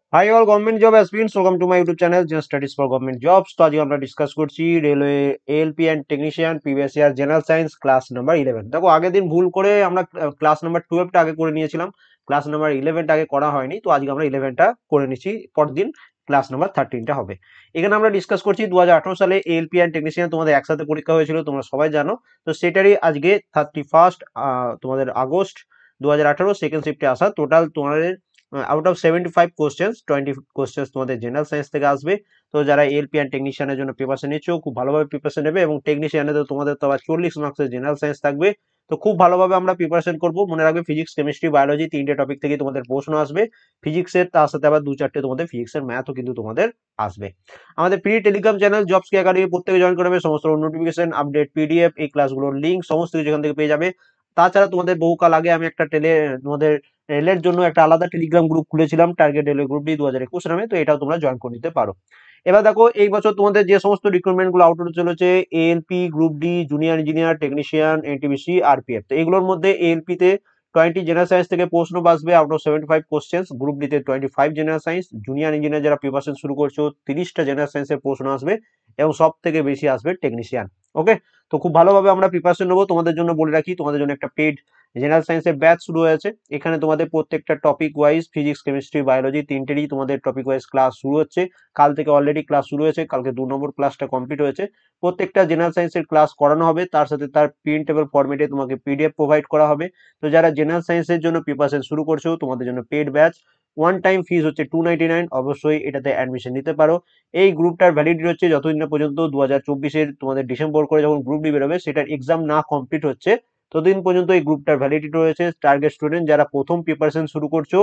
High all government job aspirants, welcome to my YouTube channel just studies for government jobs. তো আজকে আমরা discuss করছি railway ALP and technician previous year general science class number 11। দেখো আগের দিন ভুল করে আমরা ক্লাস নাম্বার 12টা আগে করে নিয়েছিলাম, ক্লাস নাম্বার 11টা আগে করা হয়নি। তো আজকে আমরা 11টা করে নিচ্ছি, পরদিন ক্লাস নাম্বার 13টা হবে। এখানে আমরা ডিসকাস করছি 2018 সালে এএলপি অ্যান্ড টেকনিশিয়ান তোমাদের একসাথে পরীক্ষা হয়েছিল, তোমরা সবাই জানো। তো সেটারই আজকে 31 তোমাদের আগস্ট 2018 সেকেন্ড শিফটে আসা টোটাল তোমাদের আউট অফ 75 কোশ্চেন্স 20 কোশ্চেন্স তোমাদের জেনারেল সায়েন্স থেকে আসবে। তো যারা এলপি অ্যান্ড টেকনিশিয়ানের জন্য প্রিপারেশন নিচ্ছ, খুব ভালোভাবে প্রিপারেশন নেবে। এবং টেকনিশিয়ানে তো তোমাদের তো আবার 40 মার্কসের জেনারেল সায়েন্স থাকবে। তো খুব ভালোভাবে আমরা প্রিপারেশন করবো। মনে রাখবে ফিজিক্স, কেমিস্ট্রি, বায়োলজি তিনটে টপিক থেকে তোমাদের প্রশ্ন আসবে। ফিজিক্সের তার সাথে আবার 2-4টে তোমাদের ফিজিক্সের ম্যাথও কিন্তু তোমাদের আসবে। আমাদের প্রি টেলিগ্রাম চ্যানেল জবস কি একাডেমি প্রত্যেকে জয়েন করবে। সমস্ত নোটিফিকেশন, আপডেট, পিডিএফ, এই ক্লাসগুলোর লিঙ্ক সমস্ত কিছু এখান থেকে পেয়ে যাবে। তাছাড়া তোমাদের বহুকাল আগে আমি একটা তোমাদের রেলের জন্য একটা আলাদা টেলিগ্রাম গ্রুপ খুলেছিলাম, টার্গেট রেলওয়ে গ্রুপ ডি 2021 নামে। তো এটাও তোমরা জয়েন করে নিতে পারো। এবার দেখো এই বছর তোমাদের যে সমস্ত রিক্রুটমেন্ট গুলো আউট হতে চলেছে, ALP, group D, junior engineer, technician, NTPC, RPF. তো এগুলোর মধ্যে এএলপি তে 20 জেনারেল সায়েন্স থেকে প্রশ্ন আসবে out of 75 questions, group D তে 25 জেনারেল সায়েন্স, জুনিয়র ইঞ্জিনিয়ার যারা প্রিপারেশন শুরু করছো 30টা জেনারেল সায়েন্সের প্রশ্ন আসবে, এবং সব থেকে বেশি আসবে টেকনিশিয়ান। ওকে, তো খুব ভালোভাবে আমরা প্রিপারেশন নেবো। তোমাদের জন্য বলে রাখি, তোমাদের জন্য একটা পেড জেনারেল সায়েন্সের ব্যাচ শুরু হয়েছে। এখানে তোমাদের প্রত্যেকটা topic wise physics, chemistry, biology তিনটেরই তোমাদের টপিক ওয়াইজ ক্লাস শুরু হচ্ছে। কাল থেকে অলরেডি ক্লাস শুরু হয়েছে, কালকে 2 নম্বর ক্লাসটা কমপ্লিট হয়েছে। প্রত্যেকটা জেনারেল সায়েন্সের ক্লাস করানো হবে, তার সাথে তার প্রিন্টেবল ফরম্যাটে তোমাকে পিডিএফ প্রোভাইড করা হবে। তো যারা জেনারেল সায়েন্সের জন্য প্রিপারেশন শুরু করছো, তোমাদের জন্য paid batch. One time fees হচ্ছে 299, অবশ্যই এটাতে অ্যাডমিশন নিতে পারো। এই গ্রুপটার ভ্যালিডিটি হচ্ছে যতদিন না পর্যন্ত 2024-এর তোমাদের ডিসেম্বর করে যখন গ্রুপ ডি বেরোবে, সেটার এক্সাম না কমপ্লিট হচ্ছে ততদিন পর্যন্ত এই গ্রুপটার ভ্যালিডিটি রয়েছে। টার্গেট স্টুডেন্ট যারা প্রথম প্রিপারেশন শুরু করছো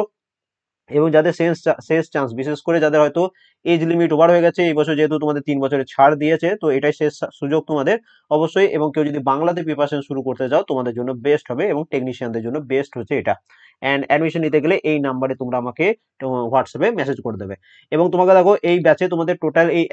এবং যাদের শেষ শেষ চান্স, বিশেষ করে যাদের হয়তো এজ লিমিট ওভার হয়ে গেছে এই বছর, যেহেতু তোমাদের 3 বছরের ছাড় দিয়েছে, তো এটাই শেষ সুযোগ তোমাদের অবশ্যই। এবং কেউ যদি বাংলাতে প্রিপারেশন শুরু করতে চাও, তোমাদের জন্য বেস্ট হবে, এবং টেকনিশিয়ানদের জন্য বেস্ট হচ্ছে এটা। অ্যান্ড অ্যাডমিশন নিতে গেলে এই নাম্বারে তোমরা আমাকে হোয়াটসঅ্যাপে মেসেজ করে দেবে। এবং তোমাকে দেখো এই ব্যাচে তোমাদের টোটাল এই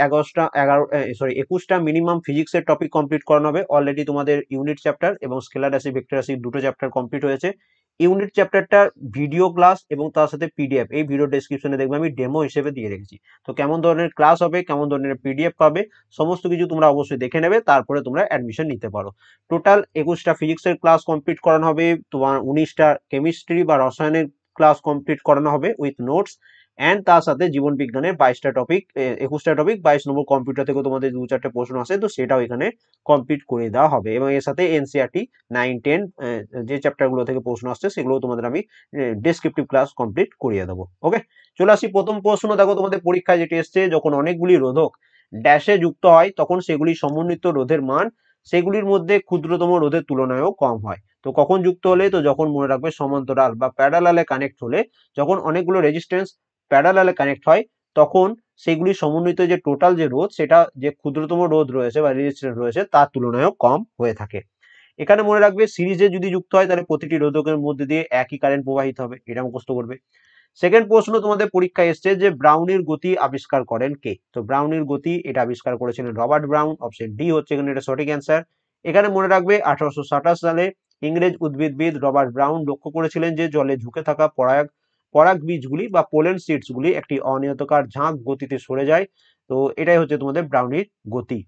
21টা মিনিমাম ফিজিক্সের টপিক কমপ্লিট করানো হবে। অলরেডি তোমাদের ইউনিট চ্যাপ্টার এবং স্কেলার রাশি, ভেক্টর রাশি দুটো চ্যাপ্টার কমপ্লিট হয়েছে। ইউনিট চ্যাপ্টারটা ভিডিও ক্লাস এবং তার সাথে পিডিএফ, এই ভিডিও ডেসক্রিপশনে দেখবে আমি ডেমো হিসেবে দিয়ে রেখেছি। তো কেমন ধরনের ক্লাস হবে, কেমন ধরনের পিডিএফ পাবে, সমস্ত কিছু তোমরা অবশ্যই দেখে নেবে, তারপরে তোমরা অ্যাডমিশন নিতে পারো। টোটাল 21টা ফিজিক্সের ক্লাস কমপ্লিট করানো হবে, তোমার 19টা কেমিস্ট্রি বা রসায়নের ক্লাস কমপ্লিট করানো হবে উইথ নোটস। অ্যান্ড তার সাথে জীবন বিজ্ঞানের 22টা টপিক, 21টা টপিক, 22 নম্বর কম্পিউটার থেকে তোমাদের 2-4টে প্রশ্ন আসে, তো সেটাও এখানে কমপ্লিট করে দেওয়া হবে। এবং এর সাথে এনসিআরটি 9-10 যে চ্যাপ্টার গুলো থেকে প্রশ্ন আসছে, সেগুলো তোমাদের আমি ডেসক্রিপটিভ ক্লাস কমপ্লিট করিয়ে দেবো। ওকে, চলে আসি প্রথম প্রশ্ন। দেখো তোমাদের পরীক্ষায় যেটি এসছে, যখন অনেকগুলি রোধক ড্যাশে যুক্ত হয়, তখন সেগুলি সমন্বিত রোধের মান সেগুলির মধ্যে ক্ষুদ্রতম রোধের তুলনায়ও কম হয়। তো কখন যুক্ত হলে? তো যখন মনে রাখবে সমান্তরাল বা প্যারালালে কানেক্ট হলে, যখন অনেকগুলো রেজিস্ট্যান্স প্যারালালে কানেক্ট হয়, তখন সেগুলি সমন্বিত যে টোটাল যে রোধ, সেটা যে ক্ষুদ্রতম রোধ রয়েছে বা রেজিস্ট্যান্স রয়েছে তার তুলনায়ও কম হয়ে থাকে। এখানে মনে রাখবে সিরিজে যদি যুক্ত হয়, তাহলে প্রতিটি রোধকের মধ্যে দিয়ে একই কারেন্ট প্রবাহিত হবে, এটা মুখস্থ করবে। সেকেন্ড প্রশ্ন তোমাদের পরীক্ষায় এসছে যে ব্রাউনির গতি আবিষ্কার করেন কে? তো ব্রাউনির গতি এটা আবিষ্কার করেছিলেন রবার্ট ব্রাউন, অপশন ডি হচ্ছে এখানে এটা সঠিক অ্যান্সার। এখানে মনে রাখবে 1827 সালে ইংরেজ উদ্ভিদবিদ রবার্ট ব্রাউন লক্ষ্য করেছিলেন যে জলে ঝুঁকে থাকা পরাগ বীজগুলি বা পোলেন সিডস গুলি একটি অনিয়তকার ঝাঁক গতিতে সরে যায়। তো এটাই হচ্ছে তোমাদের ব্রাউনির গতি।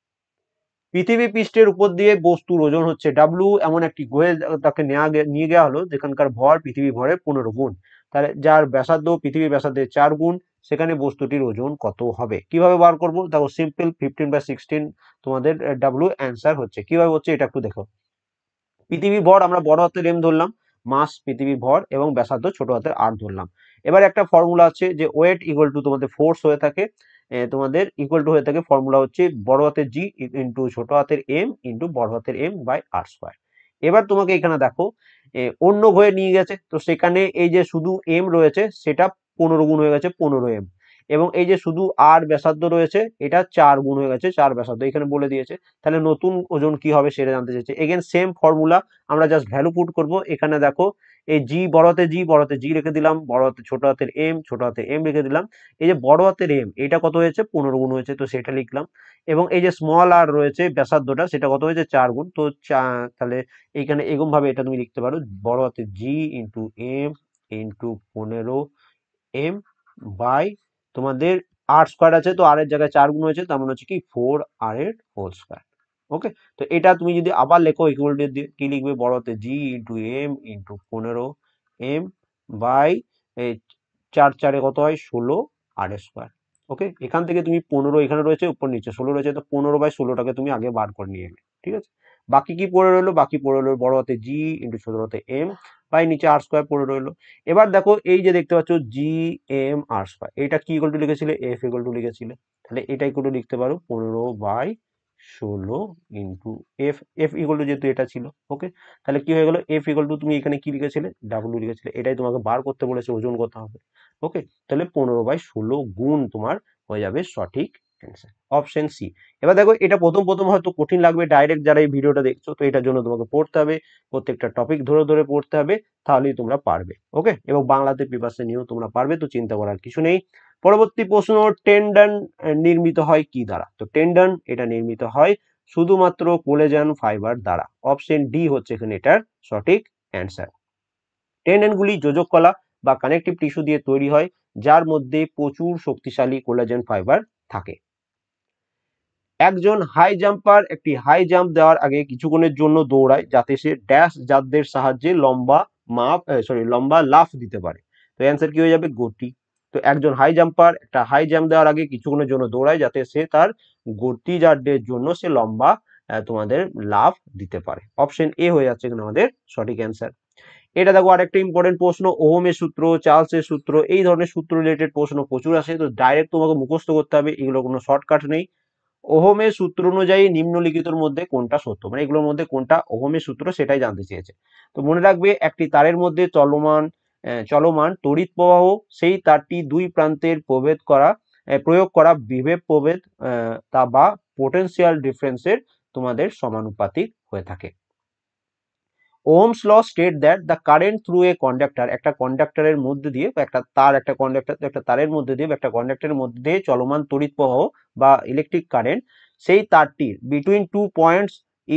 পৃথিবী পৃষ্ঠের উপর দিয়ে বস্তুর ওজন হচ্ছে ডাব্লু, এমন একটি গ্রহে তাকে নিয়ে যাওয়া হলো যেখানকার ভর পৃথিবী ভরের 15 গুণ। তাহলে যার ব্যাসার্ধ পৃথিবীর ব্যাসার্ধের 4 গুণ, সেখানে বস্তুটির ওজন কত হবে? কিভাবে বার করবো? দেখো সিম্পল, 15/16 তোমাদের ডাব্লু অ্যান্সার হচ্ছে। কিভাবে হচ্ছে এটা একটু দেখো। পৃথিবীর ভর আমরা বড় হাতের এম ধরলাম, মাস পৃথিবীর ভর, এবং ব্যাসার্ধ ছোট হাতের আর ধরলাম। এবার একটা ফর্মুলা আছে যে ওয়েট ইকুয়াল টু তোমাদের ফোর্স হয়ে থাকে, তোমাদের ইকুয়াল টু হয়ে থাকে, ফর্মুলা হচ্ছে বড় হাতের জি ইন্টু ছোট হাতের এম ইন্টু বড় হাতের এম বাই আর স্কোয়ার। এবার তোমাকে এখানে দেখো অন্য ঘরে নিয়ে গেছে, তো সেখানে এই যে শুধু এম রয়েছে সেটা 15 গুণ হয়ে গেছে, 15 এম। এবং এই যে শুধু আর ব্যাসার্ধ রয়েছে, এটা 4 গুণ হয়ে গেছে, 4 ব্যাসার্ধ এখানে বলে দিয়েছে। তাহলে নতুন ওজন কি হবে সেটা জানতে চাইছে। এগেন সেম ফর্মুলা, আমরা জাস্ট ভ্যালু পুট করব। এখানে দেখো এই জি বড় হাতে জি রেখে দিলাম, বড় হাতে ছোট হাতের এম, ছোট হাতের এম রেখে দিলাম। এই যে বড় হাতের এম এটা কত হয়েছে? 15 গুণ হয়েছে, তো সেটা লিখলাম। এবং এই যে স্মল আর রয়েছে ব্যাসার্ধটা, সেটা কত হয়েছে? 4 গুণ। তো তাহলে এইখানে এরকম ভাবে এটা তুমি লিখতে পারো, বড় হাতের G into M into 15 M by তোমাদের আর স্কোয়ার আছে, তো আর এর জায়গায় 4 গুণ হয়েছে, তার মানে হচ্ছে কি 4r এর হোল স্কোয়ার। ওকে, তো এটা তুমি যদি আবার লেখো ইকুয়াল টু দিয়ে কি লিখবে, বড়তে G into M into 15m by 4 কত হয় 16r²। ওকে, এখান থেকে তুমি 15 এখানে রয়েছে, উপর নিচে 16 রয়েছে, তো 15/16টাকে তুমি আগে বার করে নিয়ে এলে, ঠিক আছে। বাকি কি পড়ে রইলো, বাকি পড়ে রইলো বড় হাতে জি ইন্টু ছোট হাতে এম বাই নিচে r² পড়ে রইলো। এবার দেখো এই যে দেখতে পাচ্ছ GMR², এটা কি ইকুয়াল টু লিখেছিলে, এফ ইকুয়াল টু লিখেছিলে, তাহলে এটা ইকুয়াল টু লিখতে পারো 15/16 into F, F equal to যেহেতু এটা ছিল। ওকে, তাহলে কি হয়ে গেল, এফ ইকুয়াল টু তুমি এখানে কি লিখেছিলে, ডাব্লিউ লিখেছিলে, এটাই তোমাকে বার করতে বলেছে, ওজন করতে হবে। ওকে, তাহলে 15/16 গুণ তোমার হয়ে যাবে সঠিক অ্যান্সার, অপশন সি। এবার দেখো এটা প্রথম প্রথম হয়তো কঠিন লাগবে, ডাইরেক্ট যারা এই ভিডিওটা দেখছো, তো এটার জন্য তোমাকে পড়তে হবে, প্রত্যেকটা টপিক ধরে ধরে পড়তে হবে, তাহলেই তোমরা পারবে। ওকে, এবং বাংলাতে প্রিপারেশন নিয়েও তোমরা পারবে, তো চিন্তা করার কিছু নেই। পরবর্তী প্রশ্ন, টেন্ডন নির্মিত হয় কি দ্বারা? তো টেন্ডন এটা নির্মিত হয় শুধুমাত্র কোলেজেন ফাইবার দ্বারা, অপশন ডি হচ্ছে এখানে এটার সঠিক অ্যান্সার। টেন্ডনগুলি যোজক কলা বা কানেকটিভ টিস্যু দিয়ে তৈরি হয়, যার মধ্যে প্রচুর শক্তিশালী কোলাজেন ফাইবার থাকে। একজন হাই জাম্পার একটি হাই জাম্প দেওয়ার আগে কিছুক্ষণের জন্য দৌড়ায়, যাতে সে ড্যাশ জাতদের সাহায্যে লম্বা লাফ দিতে পারে। তো অ্যান্সার কি হয়ে যাবে, গতি। তো একজন হাই জাম্পার একটা হাই জাম্প দেওয়ার আগে কিছুক্ষণের জন্য দৌড়ায়, যাতে সে তার গতি জাতদের জন্য সে লম্বা তোমাদের লাফ দিতে পারে। অপশন এ হয়ে যাচ্ছে এখানে আমাদের সঠিক অ্যান্সার। এটা দেখো আরেকটা ইম্পর্টেন্ট প্রশ্ন, ওহমের সূত্র, চার্লসের সূত্র, এই ধরনের সূত্র রিলেটেড প্রশ্ন প্রচুর আসে, তো ডাইরেক্ট তোমাকে মুখস্থ করতে হবে, এগুলো কোনো শর্টকাট নেই। ওহমের সূত্র অনুযায়ী নিম্নলিখিতর মধ্যে কোনটা সত্য, মানে এগুলোর মধ্যে কোনটা ওহমের সূত্র সেটাই জানতে চেয়েছে। তো মনে রাখবে, একটি তারের মধ্যে চলমান তড়িৎ প্রবাহ সেই তারটি দুই প্রান্তের প্রয়োগ করা বিভব প্রভেদ তা বা পোটেনশিয়াল ডিফারেন্সের তোমাদের সমানুপাতিক হয়ে থাকে। Ohm's law state that the current through a conductor, একটা কন্ডাক্টরের মধ্যে দিয়ে বা একটা তারের মধ্যে দিয়ে বা একটা কন্ডাক্টরের মধ্যে দিয়ে চলমান তড়িৎ প্রবাহ বা ইলেকট্রিক কারেন্ট সেই তারটির between 2 points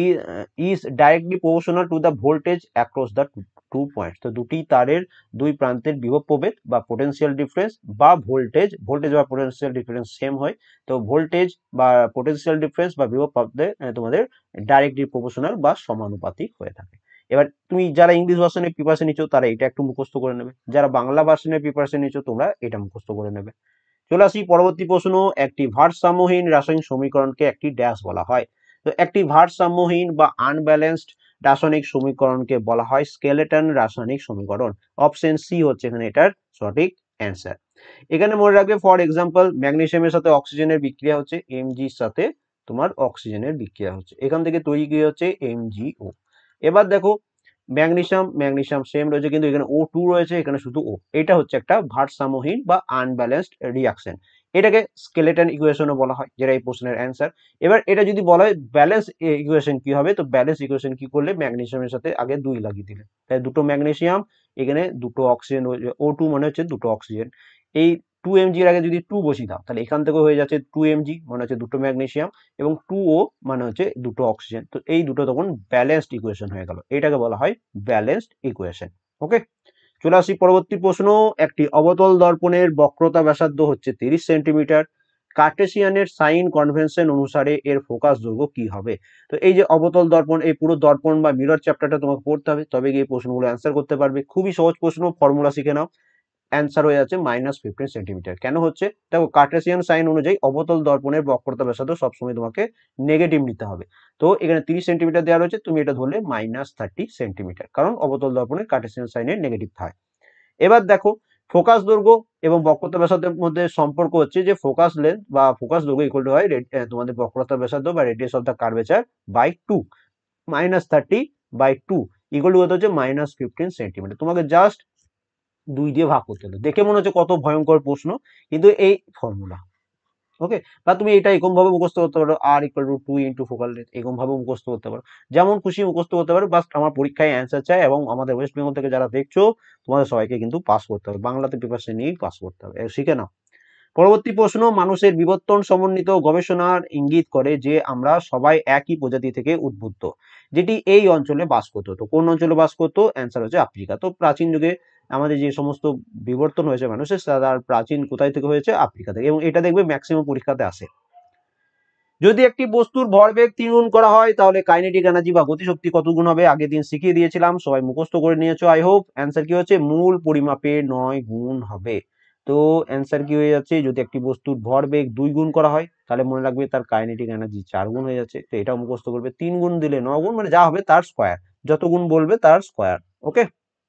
is directly proportional to the voltage across the 2 points. তো দুটি তারের দুই প্রান্তের বিভব প্রভেদ বা পোটেনশিয়াল ডিফারেন্স বা ভোল্টেজ বা পোটেনশিয়াল ডিফারেন্স সেম হয়, তো ভোল্টেজ বা পোটেনশিয়াল ডিফারেন্স বা বিভব প্রভেদ তোমাদের ডাইরেক্টলি প্রপোর্শনাল বা সমানুপাতিক হয়ে থাকে। এবার তুমি যারা ইংলিশ ভার্সনের প্রিপারেশন নিচ্ছ তারা এটা একটু মুখস্থ করে নেবে, যারা বাংলা ভার্সনের প্রিপারেশন নিচ্ছ তোমরা এটা মুখস্থ করে নেবে। চলে আসি পরবর্তী প্রশ্ন, একটি ভারসাম্যহীন রাসায়নিক সমীকরণকে একটি ড্যাশ বলা হয়? তো একটি ভারসাম্যহীন বা আনব্যালেন্সড রাসায়নিক সমীকরণকে বলা হয় স্কেলেটন রাসায়নিক সমীকরণ। অপশন সি হচ্ছে এখানে এটার সঠিক অ্যান্সার। এখানে মনে রাখবে, ফর এক্সাম্পল ম্যাগনেসিয়ামের সাথে অক্সিজেনের বিক্রিয়া হচ্ছে, এমজির সাথে তোমার অক্সিজেনের বিক্রিয়া হচ্ছে, এখান থেকে তৈরি কি হচ্ছে, এমজিও। এবার দেখো ম্যাগনেসিয়াম সেম রয়েছে, কিন্তু এখানে O2 রয়েছে, এখানে শুধু ও, এটা হচ্ছে একটা ভারসাম্যহীন বা আনব্যালেন্সড রিয়াকশন। এটাকে স্কেলেটন ইকুয়েশনও বলা হয়, যেটা এই প্রশ্নের অ্যান্সার। এবার এটা যদি বলা হয় ব্যালেন্স ইকুয়েশন কি হবে, তো ব্যালেন্স ইকুয়েশন কি করলে, ম্যাগনেসিয়ামের সাথে আগে 2 লাগিয়ে দিলে, তাই দুটো ম্যাগনেসিয়াম, এখানে দুটো অক্সিজেন, O2 মানে হচ্ছে দুটো অক্সিজেন, এই 2mg এর আগে যদি 2 বসিয়ে দাও, তাহলে এখান থেকে হয়ে যাচ্ছে 2mg মানে হচ্ছে দুটো ম্যাগনেসিয়াম, এবং 2O মানে হচ্ছে দুটো অক্সিজেন, তো এই দুটো তখন ব্যালেন্সড ইকুয়েশন হয়ে গেল, এটাকে বলা হয় ব্যালেন্সড ইকুয়েশন। ওকে, চলে আসি পরবর্তী প্রশ্ন, একটি অবতল দর্পণের বক্রতা ব্যাসার্ধ হচ্ছে 30 সেন্টিমিটার, কার্টেসিয়ানের সাইন কনভেনশন অনুসারে এর ফোকাস দৈর্ঘ্য কি হবে? তো এই যে অবতল দর্পণ, এই পুরো দর্পণ বা মিরর চ্যাপ্টারটা তোমাকে পড়তে হবে, তবে গিয়ে এই প্রশ্নগুলো অ্যান্সার করতে পারবে। খুবই সহজ প্রশ্ন, ফর্মুলা শিখে নাও, অ্যান্সার হয়ে যাচ্ছে -15 সেন্টিমিটার। কেন হচ্ছে, দেখো কার্টেসিয়ান সাইন অনুযায়ী অবতল দর্পণের বক্রতা ব্যাসার্ধ সবসময় তোমাকে নেগেটিভ নিতে হবে, তো এখানে 30 সেন্টিমিটার দেওয়া রয়েছে, তুমি এটা ধরলে -30 সেন্টিমিটার, কারণ অবতল দর্পণের কার্টেসিয়ান সাইনের নেগেটিভ থাকে। এবার দেখো, ফোকাস দৈর্ঘ্য এবং বক্রতা ব্যাসার্ধের মধ্যে সম্পর্ক হচ্ছে যে ফোকাস লেন্থ বা ফোকাস দৈর্ঘ্য ইকুয়াল টু হয় তোমাদের বক্রতা ব্যাসার্ধ বা radius of the curvature by 2, -30/2 equal to হচ্ছে -15 সেন্টিমিটার। তোমাকে জাস্ট 2 দিয়ে ভাগ করতে হলো, দেখে মনে হচ্ছে কত ভয়ঙ্কর প্রশ্ন, কিন্তু এই ফর্মুলা। ওকে, বা তুমি এটা এরকম ভাবে মুখস্থ করতে পারো, R = 2 × ফোকাল লেন্থ, এরকম ভাবে মুখস্থ করতে পারো, যেমন খুশি মুখস্থ করতে পারো, বাস আমার পরীক্ষায় অ্যান্সার চাই, এবং আমাদের ওয়েস্ট বেঙ্গল থেকে যারা দেখছো তোমাদের সবাইকে কিন্তু পাস করতে হবে, বাংলাতে প্রিপারেশন নিয়েই পাস করতে হবে, শিখে নাও। পরবর্তী প্রশ্ন, মানুষের বিবর্তন সমন্বিত গবেষণার ইঙ্গিত করে যে আমরা সবাই একই প্রজাতি থেকে উদ্বুদ্ধ, যেটি এই অঞ্চলে বাস করতো। তো কোন অঞ্চলে বাস করতো? অ্যান্সার হচ্ছে আফ্রিকা। তো প্রাচীন যুগে আমাদের যে সমস্ত বিবর্তন হয়েছে মানুষের, তার প্রাচীন কোথায় থেকে হয়েছে? আফ্রিকা থেকে। এবং এটা দেখবে ম্যাক্সিমাম পরীক্ষাতে আসে। যদি একটি বস্তুর ভরবেগ 3 গুণ করা হয় তাহলে কাইনেটিক এনার্জি বা গতিশক্তি কত গুণ হবে? আগের দিন শিখিয়ে দিয়েছিলাম, সবাই মুখস্থ করে নিয়েছো আই হোপ। অ্যান্সার কি হচ্ছে? মূল পরিমাপে 9 গুণ হবে। তো অ্যান্সার কি হয়ে যাচ্ছে? যদি একটি বস্তুর ভরবেগ 2 গুণ করা হয় তাহলে মনে রাখবে তার কাইনেটিক এনার্জি 4 গুণ হয়ে যাচ্ছে। তো এটাও মুখস্থ করবে। 3 গুণ দিলে 9 গুণ, মানে যা হবে তার স্কয়ার, যত গুণ বলবে তার স্কয়ার। ওকে।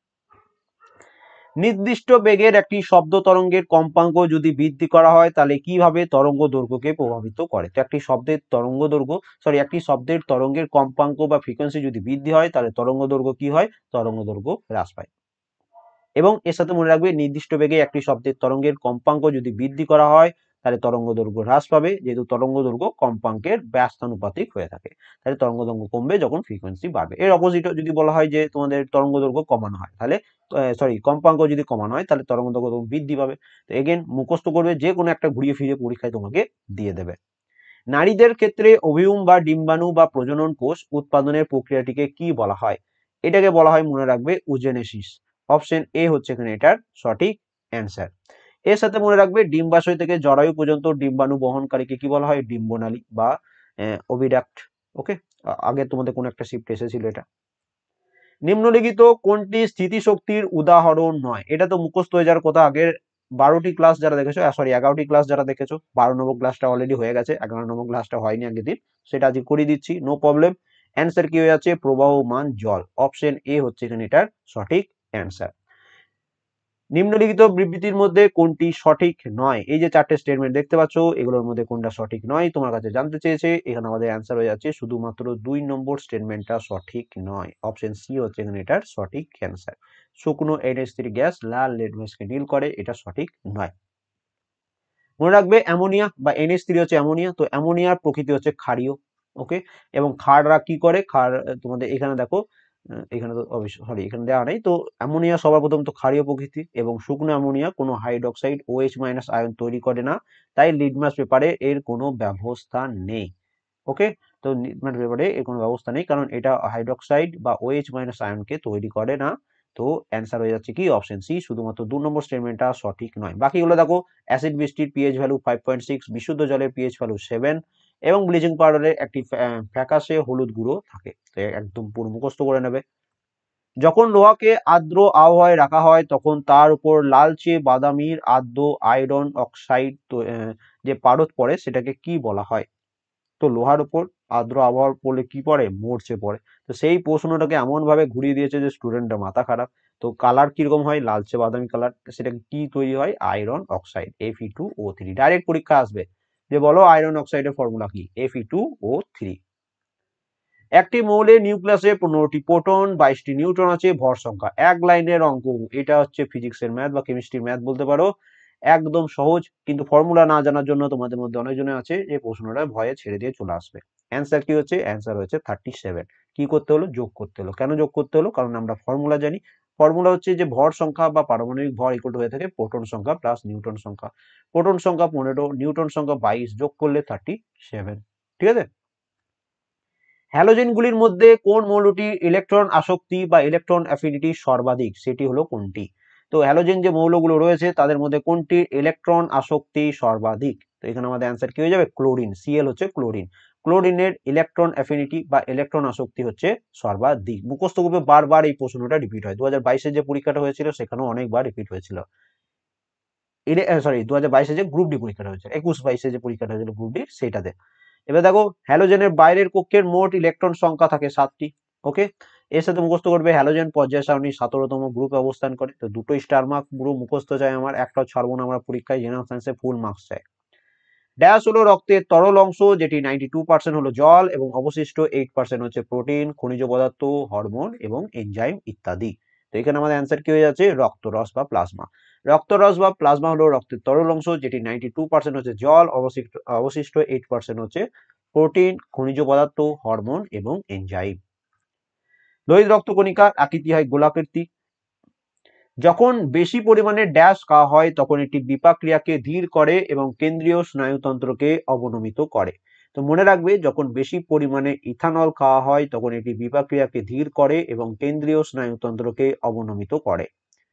নির্দিষ্ট বেগের একটি শব্দ তরঙ্গের কম্পাঙ্ক যদি বৃদ্ধি করা হয় তাহলে কিভাবে তরঙ্গ দৈর্ঘ্যকে প্রভাবিত করে? তো একটি শব্দের তরঙ্গ দৈর্ঘ্য, একটি শব্দের তরঙ্গের কম্পাঙ্ক বা ফ্রিকোয়েন্সি যদি বৃদ্ধি হয় তাহলে তরঙ্গ দৈর্ঘ্য কি হয়? তরঙ্গ দৈর্ঘ্য হ্রাস পায়। এবং এর সাথে মনে রাখবে নির্দিষ্ট বেগে একটি শব্দের তরঙ্গের কম্পাঙ্ক যদি বৃদ্ধি করা হয় তাহলে তরঙ্গ দৈর্ঘ্য হ্রাস পাবে, যেহেতু তরঙ্গ দৈর্ঘ্য কম্পাঙ্কের ব্যস্তানুপাতিক হয়ে থাকে। তাহলে তরঙ্গ দৈর্ঘ্য কমবে যখন ফ্রিকোয়েন্সি বাড়বে। এর অপোজিট যদি বলা হয় যে তোমাদের তরঙ্গ দৈর্ঘ্য কমানো হয় তাহলে কম্পাঙ্ক যদি কমানো হয় তাহলে তরঙ্গ দৈর্ঘ্য তখন বৃদ্ধি পাবে। তো এগেন মুখস্থ করবে, যে কোনো একটা ঘুরিয়ে ফিরিয়ে পরীক্ষায় তোমাকে দিয়ে দেবে। নারীদের ক্ষেত্রে ওভিউম বা ডিম্বাণু বা প্রজনন কোষ উৎপাদনের প্রক্রিয়াটিকে কি বলা হয়? এটাকে বলা হয়, মনে রাখবে, উজেনেসিস। অপশন এ হচ্ছে এখানে এটার সঠিক অ্যান্সার। এর সাথে মনে রাখবে ডিম্বাশয় থেকে জরায়ু পর্যন্ত ডিম্বাণু বহনকারীকে কি বলা হয়? ডিম্বনালী বা ওভিডাক্ট। ওকে, আগে তোমাদের কোন একটা শিফট এসেছিল এটা। নিম্নলিখিত কোনটি স্থিতিশক্তির উদাহরণ নয়? এটা তো মুখস্থ হয়ে যাওয়ার কথা। আগের 12টি ক্লাস যারা দেখেছো, 11টি ক্লাস যারা দেখেছো, 12 নম্বর ক্লাসটা অলরেডি হয়ে গেছে, 11 নম্বর ক্লাসটা হয়নি আগের দিন, সেটা আজকে করে দিচ্ছি, নো প্রবলেম। অ্যান্সার কি হয়ে যাচ্ছে? প্রবাহমান জল। অপশন এ হচ্ছে এখানে এটার সঠিক অ্যান্সার। নিম্নলিখিত বিবৃতির মধ্যে কোনটি সঠিক নয়? এই যে 4টে স্টেটমেন্ট দেখতে পাচ্ছ, এগুলোর মধ্যে কোনটা সঠিক নয় তোমার কাছে জানতে চেয়েছে। এখানে আমাদের অ্যান্সার হয়ে যাচ্ছে শুধুমাত্র 2 নম্বর স্টেটমেন্টটা সঠিক নয়। অপশন সি হচ্ছে এখানে এটার সঠিক অ্যান্সার। শুকনো NH3 গ্যাস লাল লিটমাসকে নীল করে, এটা সঠিক নয়। মনে রাখবে অ্যামোনিয়া বা NH3 হচ্ছে অ্যামোনিয়া। তো অ্যামোনিয়ার প্রকৃতি হচ্ছে ক্ষারীয়। ওকে, এবং ক্ষাররা কি করে? ক্ষার তোমাদের এখানে দেখো, এখানে তো অবশ্য সরি এখানে দেওয়া নেই। তো অ্যামোনিয়া সবার প্রথম তো ক্ষারীয় প্রকৃতি, এবং শুকনো অ্যামোনিয়া কোনো হাইড্রোক্সাইড OH- আয়ন তৈরি করে না, তাই লিটমাস পেপারে এর কোনো ব্যবস্থা নেই। ওকে, তো লিটমাস পেপারে এর কোনো ব্যবস্থা নেই, কারণ এটা হাইড্রোক্সাইড বা OH- আয়নকে তৈরি করে না। তো অ্যান্সার হয়ে যাচ্ছে কি? অপশন সি, শুধুমাত্র 2 নম্বর স্টেটমেন্টটা সঠিক নয়। বাকিগুলো দেখো, অ্যাসিড বৃষ্টির পিএইচ ভ্যালু 5.6, বিশুদ্ধ জলের পিএইচ ভ্যালু 7, এবং ব্লিচিং পাউডারের একটি ফ্যাকাশে হলুদ গুঁড়ো থাকে। তো একদম পুরো মুখস্থ করে নেবে। যখন লোহাকে আর্দ্র আবহাওয়ায় রাখা হয় তখন তার উপর লালচে বাদামির আর্দ্র আয়রন অক্সাইড যে পারদ পড়ে সেটাকে কি বলা হয়? তো লোহার উপর আর্দ্র আবহাওয়ার পড়লে কি পড়ে? মরচে পড়ে। তো সেই প্রশ্নটাকে এমন ভাবে ঘুরিয়ে দিয়েছে যে স্টুডেন্টের মাথা খারাপ। তো কালার কিরকম হয়? লালচে বাদামি কালার। সেটা কি তৈরি হয়? Iron oxide, Fe2O3। ডাইরেক্ট পরীক্ষা আসবে যে বলো আয়রন অক্সাইডের ফর্মুলা কি? Fe2O3। একটি মৌলের নিউক্লিয়াসে 15টি প্রোটন, 22টি নিউট্রন আছে, ভর সংখ্যা। এক লাইনের অঙ্ক, এটা হচ্ছে ফিজিক্সের ম্যাথ বা কেমিস্ট্রির ম্যাথ বলতে পারো। একদম সহজ, কিন্তু ফর্মুলা না জানার জন্য তোমাদের মধ্যে অনেকজনে আছে যে প্রশ্নটা ভয়ে ছেড়ে দিয়ে চলে আসবে। অ্যান্সার কি হচ্ছে? অ্যান্সার হচ্ছে 37। কি করতে হলো? যোগ করতে হলো। কেন যোগ করতে হলো? কারণ আমরা ফর্মুলা জানি। ফর্মুলা হচ্ছে যে ভর সংখ্যা বা পারমাণবিক ভর ইকুয়াল টু হয়ে থাকে প্রোটন সংখ্যা প্লাস নিউট্রন সংখ্যা। প্রোটন সংখ্যা 15, নিউট্রন সংখ্যা 22, যোগ করলে 37। ঠিক আছে। হ্যালোজেনগুলির মধ্যে কোন মৌলটির ইলেকট্রন আসক্তি বা ইলেকট্রন অ্যাফিনিটি সর্বাধিক? সেটি হলো কোনটি? তো হ্যালোজেন যে মৌলগুলো রয়েছে তাদের মধ্যে কোনটির ইলেকট্রন আসক্তি সর্বাধিক? তো এখানে আমাদের অ্যান্সার কি হয়ে যাবে? ক্লোরিন। Cl হচ্ছে ক্লোরিন। ক্লোরিনের ইলেকট্রন অ্যাফিনিটি বা ইলেকট্রন আসক্তি হচ্ছে সর্বাধিক। মুখস্থ করবে, বারবার এই প্রশ্নটা রিপিট হয়। 2022-এ যে পরীক্ষাটা হয়েছিল সেখানেও অনেকবার রিপিট হয়েছিল। 2022-এ যে গ্রুপ ডি পরীক্ষাটা হয়েছিল, 21-22-এ যে পরীক্ষাটা হয়েছিল গ্রুপ ডি, সেটাতে। এবার দেখো, হ্যালোজেনের বাইরের কক্ষের মোট ইলেকট্রন সংখ্যা থাকে 7টি। ওকে, এর সাথে মুখস্থ করবে হ্যালোজেন পর্যায় সারণী 17তম গ্রুপে অবস্থান করে। তো দুটো স্টার মার্ক পুরো মুখস্থ চাই আমার, একটাও ছাড়বো না আমরা পরীক্ষায়, জেনারেল সায়েন্সে ফুল মার্কস চাই। ড্যাশ হলো রক্তের তরল অংশ, যেটি 92% হলো জল এবং অবশিষ্ট 8% হচ্ছে প্রোটিন, খনিজ পদার্থ, হরমোন এবং এনজাইম ইত্যাদি। তো এখানে আমাদের অ্যান্সার কি হয়ে যাচ্ছে? রক্তরস বা প্লাজমা। রক্তরস বা প্লাজমা হলো রক্তের তরল অংশ, যেটি 92% হচ্ছে জল, অবশিষ্ট 8% হচ্ছে প্রোটিন, খনিজ পদার্থ, হরমোন এবং এনজাইম। লোহিত রক্তকণিকার আকৃতি হয় গোলাকৃতি। যখন বেশি পরিমাণে ড্যাশ খাওয়া হয় তখন এটি বিপাক ক্রিয়াকে ধীর করে এবং কেন্দ্রীয় স্নায়ুতন্ত্রকে অবনমিত করে। তো মনে রাখবে, যখন বেশি পরিমাণে ইথানল খাওয়া হয় তখন এটি বিপাক ক্রিয়াকে ধীর করে এবং কেন্দ্রীয় স্নায়ুতন্ত্রকে অবনমিত করে।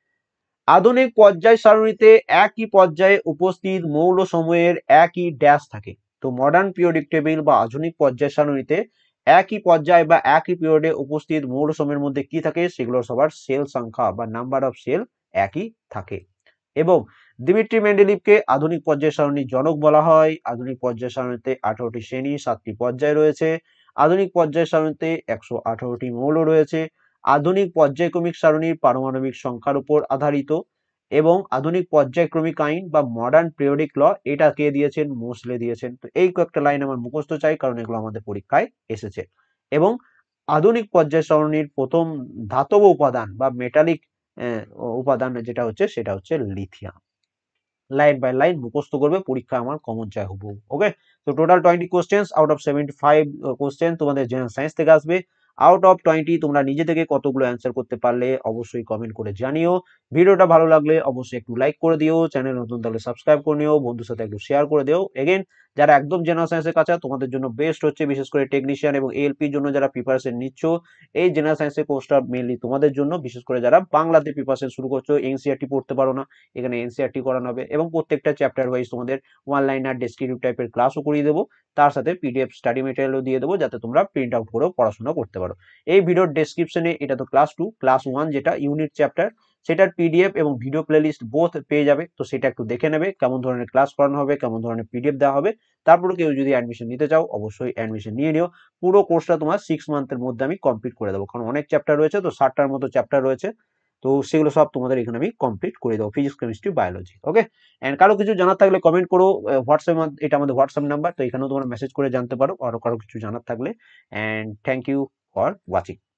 আধুনিক পর্যায় সারণীতে একই পর্যায়ে উপস্থিত মৌলসমূহের একই ড্যাশ থাকে। তো মডার্ন পিরিয়ডিক টেবিল বা আধুনিক পর্যায় সারণীতে একই পর্যায় বা একই পিরিয়ডে উপস্থিত মৌলসমূহের মধ্যে কি থাকে, সেগুলো সবার সেল সংখ্যা বা নাম্বার অফ সেল একই থাকে। এবং দিমিত্রি মেন্ডেলিভকে আধুনিক পর্যায় সারণীর জনক বলা হয়। আধুনিক পর্যায় সারণীতে 18টি শ্রেণী, 7টি পর্যায় রয়েছে। আধুনিক পর্যায় সারণীতে 118টি মৌল রয়েছে। আধুনিক পর্যায়ক্রমিক সারণীর পারমাণবিক সংখ্যার উপর আধারিত। এবং আধুনিক পর্যায়ক্রমিক আইন বা মডার্ন পিরিয়ডিক ল, এটা কে দিয়েছেন? মোসলে দিয়েছেন। তো এই কয়েকটা লাইন আমার মুখস্থ চাই, কারণ এগুলো আমাদের পরীক্ষায় এসেছে। এবং আধুনিক পর্যায় সারণীর প্রথম ধাতব উপাদান বা মেটালিক উপাদান যেটা হচ্ছে, সেটা হচ্ছে লিথিয়াম। লাইন বাই লাইন মুখস্থ করবে, পরীক্ষা আমার কমন চাই হুবহু। ওকে, তো total 20 questions out of 75 question তোমাদের জেনারেল সায়েন্স থেকে আসবে। আউট অফ 20 তোমরা নিজে থেকে কতগুলো অ্যান্সার করতে পারলে অবশ্যই কমেন্ট করে জানিও। ভিডিওটা ভালো লাগলে অবশ্যই একটু লাইক করে দিও, চ্যানেল নতুন তাহলে সাবস্ক্রাইব করে নিও, বন্ধুর সাথে একটু শেয়ার করে দিও। এগেন, যারা একদম জেনারেল সায়েন্সের কাছে, তোমাদের জন্য বেস্ট হচ্ছে বিশেষ করে টেকনিশিয়ান এবং এএলপির জন্য যারা প্রিপারেশন নিচ্ছ, এই জেনারেল সায়েন্সের কোর্সটা মেইনলি তোমাদের জন্য। বিশেষ করে যারা বাংলাতে প্রিপারেশন শুরু করছো, এনসিইআরটি পড়তে পারো না, এখানে এনসিইআরটি করানো হবে এবং প্রত্যেকটা চ্যাপ্টার ওয়াইজ তোমাদের ওয়ান লাইনার ডেসক্রিপটিভ টাইপের ক্লাসও করিয়ে দেবো। তার সাথে পিডিএফ স্টাডি মেটেরিয়ালও দিয়ে দেবো, যাতে তোমরা প্রিন্ট আউট করেও পড়াশোনা করতে পারো। এই ভিডিওর ডেসক্রিপশনে, এটা তো ক্লাস 2, ক্লাস 1 যেটা ইউনিট চ্যাপ্টার, সেটার পিডিএফ এবং ভিডিও প্লেলিস্ট বোথ পেয়ে যাবে। তো সেটা একটু দেখে নেবে, কেমন ধরনের ক্লাস করানো হবে, কেমন ধরনের পিডিএফ দেওয়া হবে। তারপরে কেউ যদি অ্যাডমিশন নিতে চাও, অবশ্যই অ্যাডমিশন নিয়ে নিও। পুরো কোর্সটা তোমার 6 মান্থের মধ্যে আমি কমপ্লিট করে দেবো, কারণ অনেক চ্যাপ্টার রয়েছে, তো 60টার মতো চ্যাপ্টার রয়েছে। তো সেগুলো সব তোমাদের এখানে আমি কমপ্লিট করে দেবো, physics, chemistry, biology. Okay, and কারো কিছু জানার থাকলে কমেন্ট করো হোয়াটসঅ্যাপ, এটা আমাদের হোয়াটসঅ্যাপ নাম্বার, তো এখানেও তোমরা মেসেজ করে জানতে পারো আরো কারো কিছু জানার থাকলে। And thank you for watching.